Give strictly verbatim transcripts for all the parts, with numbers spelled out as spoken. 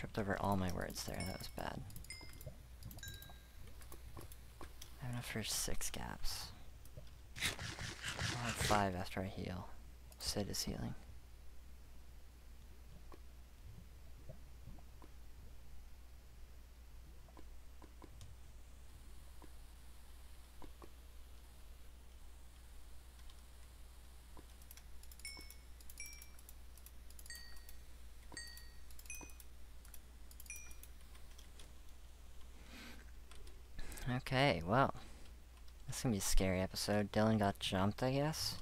Tripped over all my words there, that was bad. I have enough for six gaps. I'll have five after I heal. Sid is healing. Okay, well, this is gonna be a scary episode. Dylan got jumped, I guess.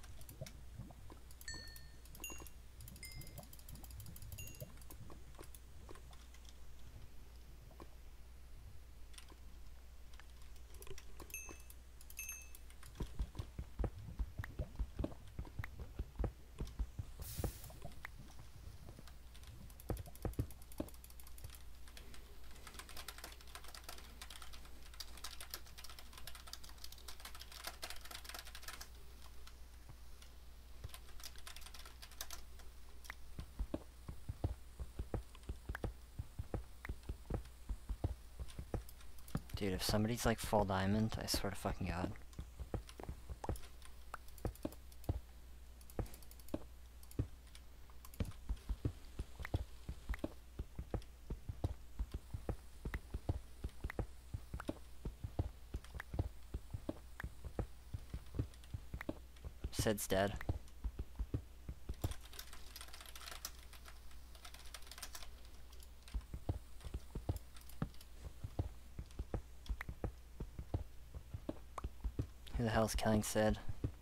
Dude, if somebody's like full diamond, I swear to fucking God. Sid's dead. Who the hell's killing Sid?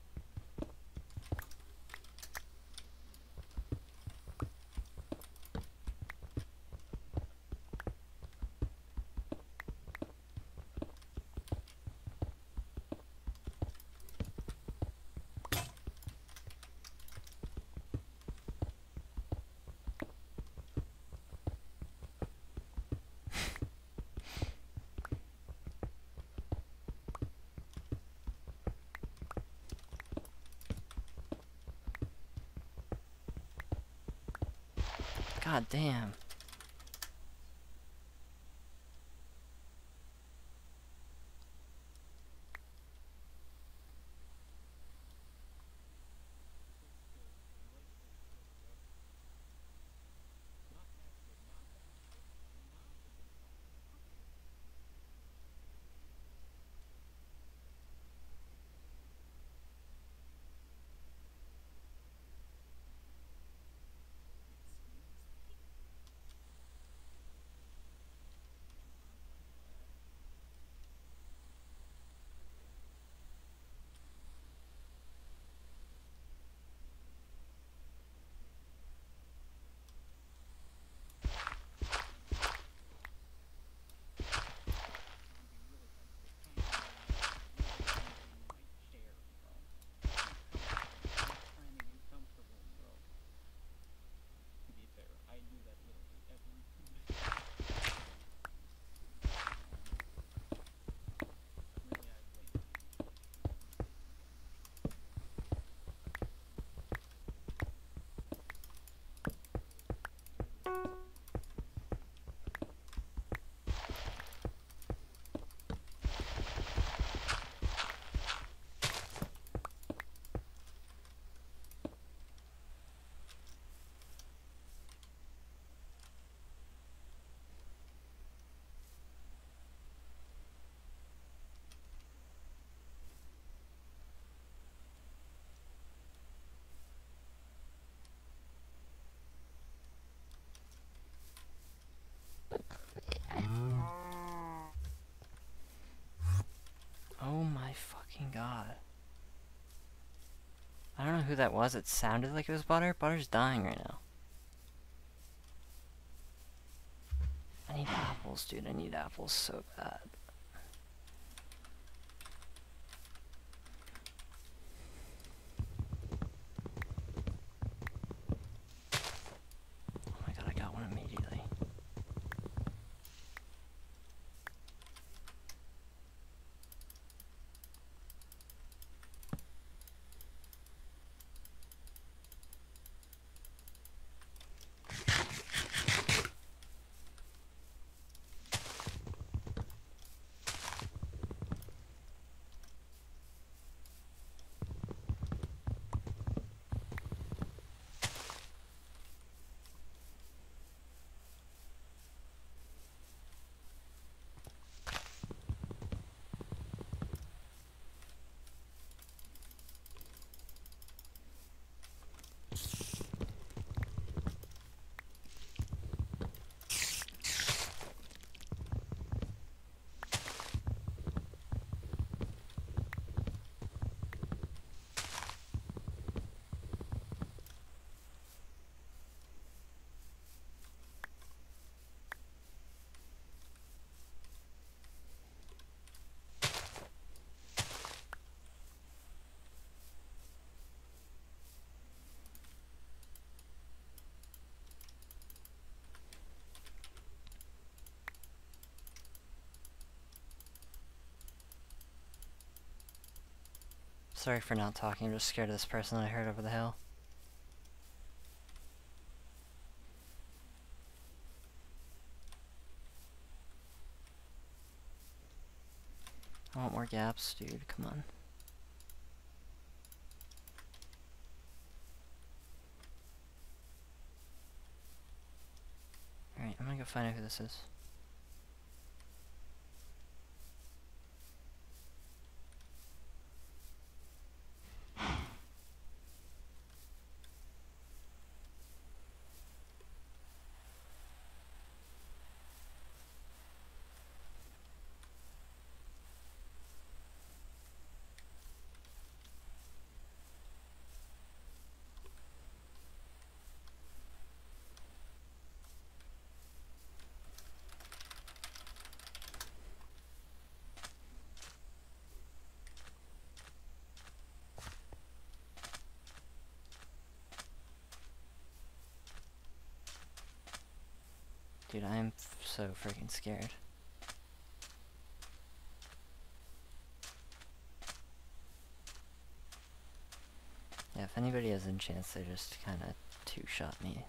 God damn. Oh my fucking God. I don't know who that was. It sounded like it was Butter. Butter's dying right now. I need apples, dude. I need apples so bad. Oh my God, I got one immediately. Sorry for not talking, I'm just scared of this person that I heard over the hill. I want more gaps, dude, come on. Alright, I'm gonna go find out who this is. Dude, I am f so freaking scared. Yeah, if anybody has a chance, they just kind of two-shot me.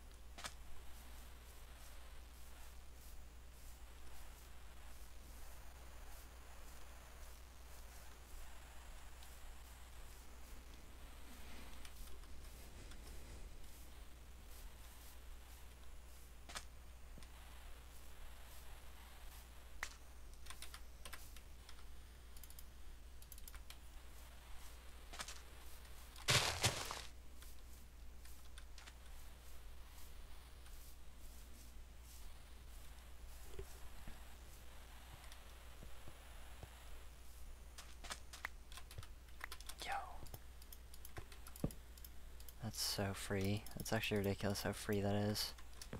That's so free. That's actually ridiculous how free that is.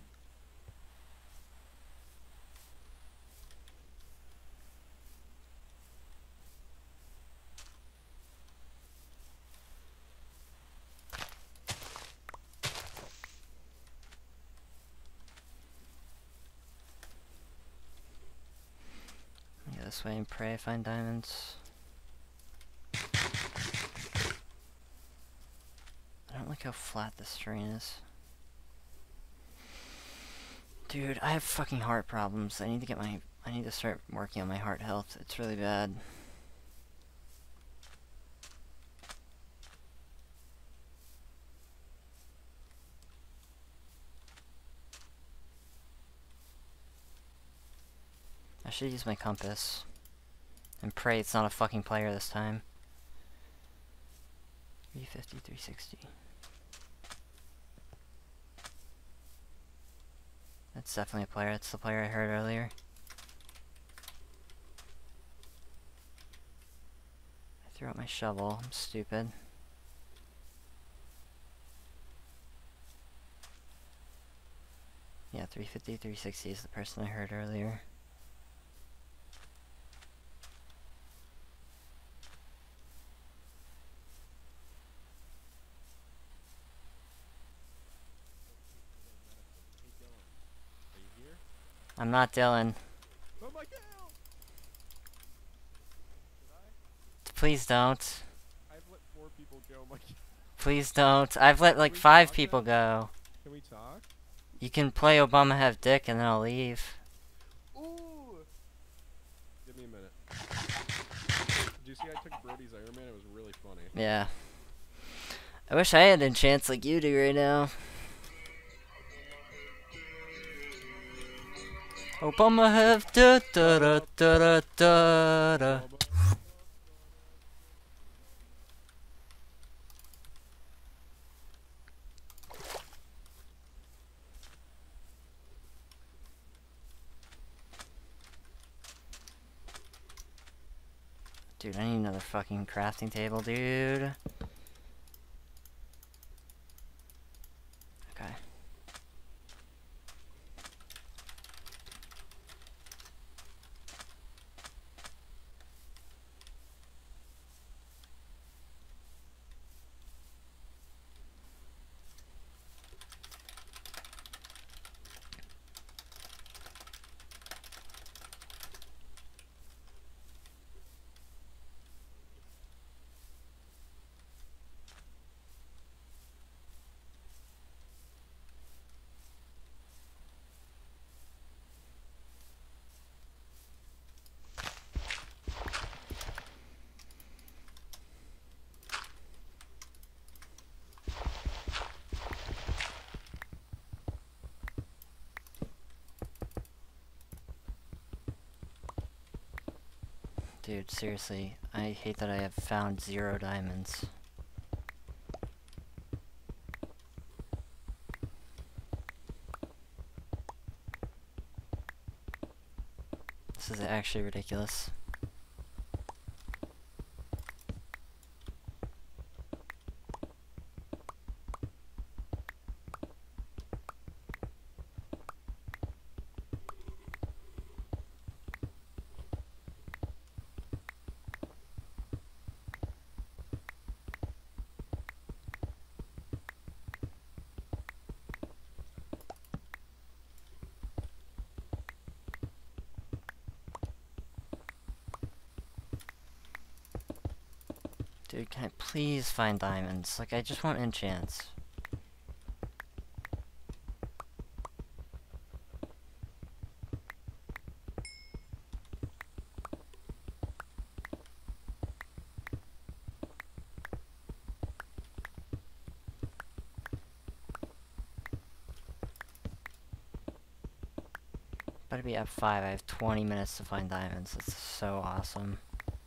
Go this way and pray I find diamonds. I don't like how flat this terrain is. Dude, I have fucking heart problems. I need to get my... I need to start working on my heart health. It's really bad. I should use my compass. And pray it's not a fucking player this time. three fifty, three sixty. That's definitely a player. That's the player I heard earlier. I threw out my shovel. I'm stupid. Yeah, three fifty, three sixty is the person I heard earlier. I'm not Dylan. Oh my God! Please don't. I've let four people go. My Please don't. I've let like five people go. Can we talk? You can play Obama Have Dick and then I'll leave. Ooh! Give me a minute. Did you see I took Brody's Iron Man? It was really funny. Yeah. I wish I had a chance like you do right now. Obama have da da da da da da. Dude, I need another fucking crafting table, dude. Okay. Dude, seriously, I hate that I have found zero diamonds. This is actually ridiculous. Dude, can I please find diamonds? Like, I just want enchants. Better be F five, I have twenty minutes to find diamonds. That's so awesome.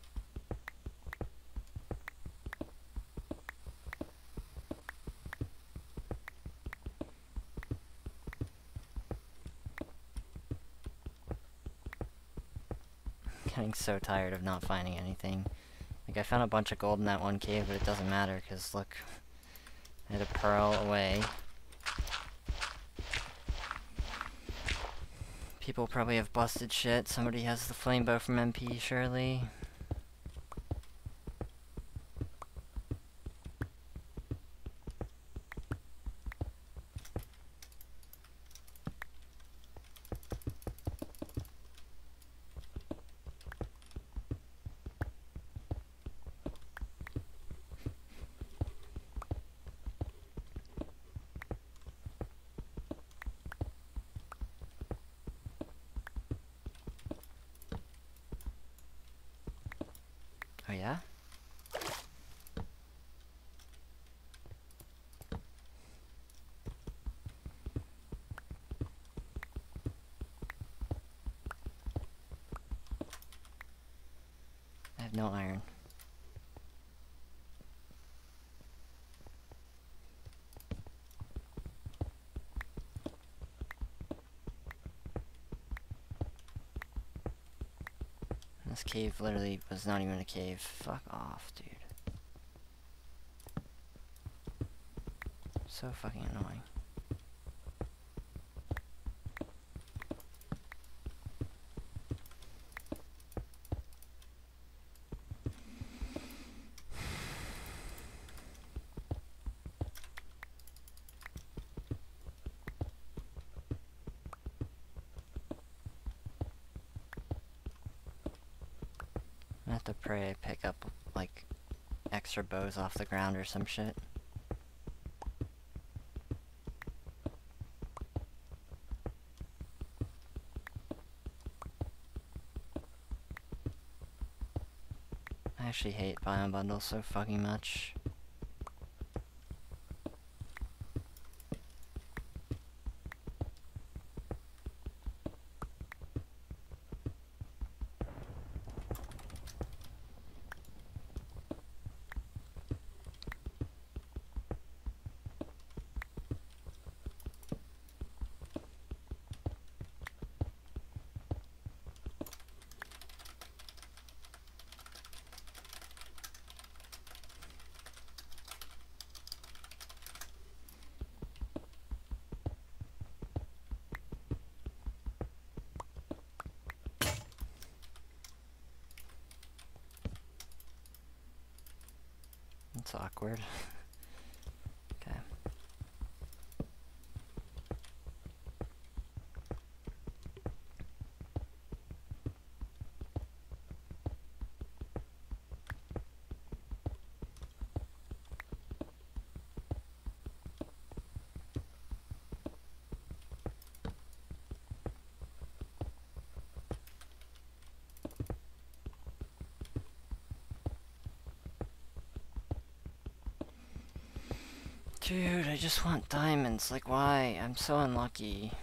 Getting so tired of not finding anything. Like, I found a bunch of gold in that one cave, but it doesn't matter, because look, I had a pearl away. People probably have busted shit. Somebody has the flame bow from M P, surely. Oh yeah? I have no iron. This cave literally was not even a cave. Fuck off, dude. So fucking annoying. I have to pray I pick up, like, extra bows off the ground or some shit. I actually hate biome bundles so fucking much. That's awkward. Okay. Dude, I just want diamonds. Like, why? I'm so unlucky.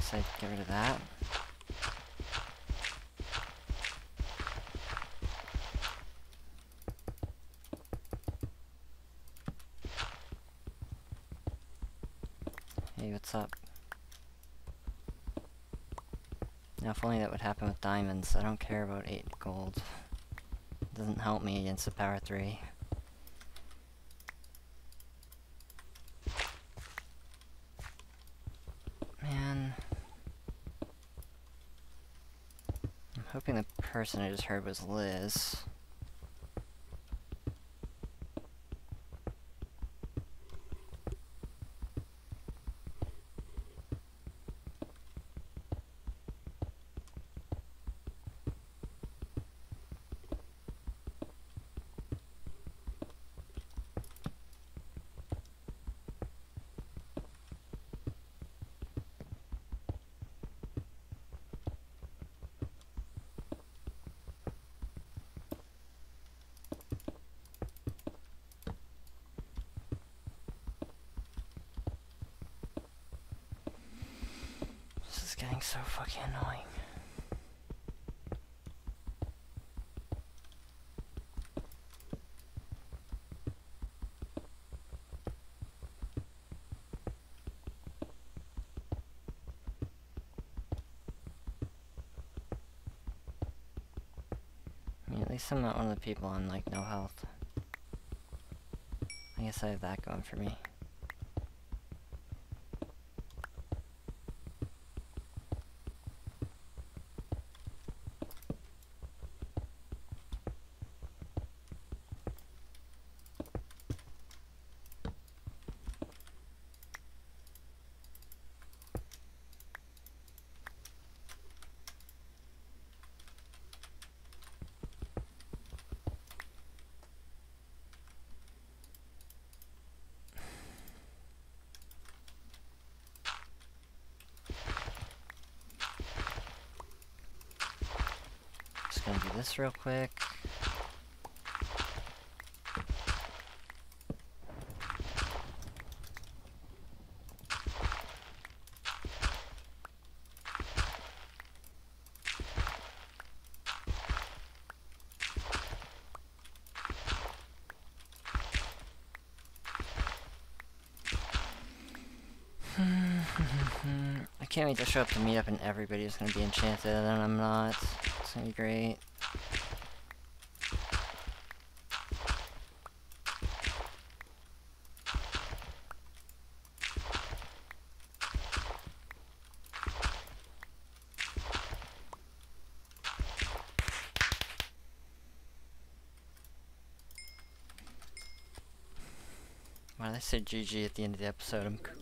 guess I'd get rid of that. Hey, what's up? Now, if only that would happen with diamonds. I don't care about eight gold. It doesn't help me against the power three. Man. I'm hoping the person I just heard was Liz. This is getting so fucking annoying. I mean, at least I'm not one of the people on, like, no health. I guess I have that going for me. Just gonna do this real quick. I can't wait to show up to meet up and everybody's gonna be enchanted and I'm not. It's gonna be great. Why did I say G G at the end of the episode? I'm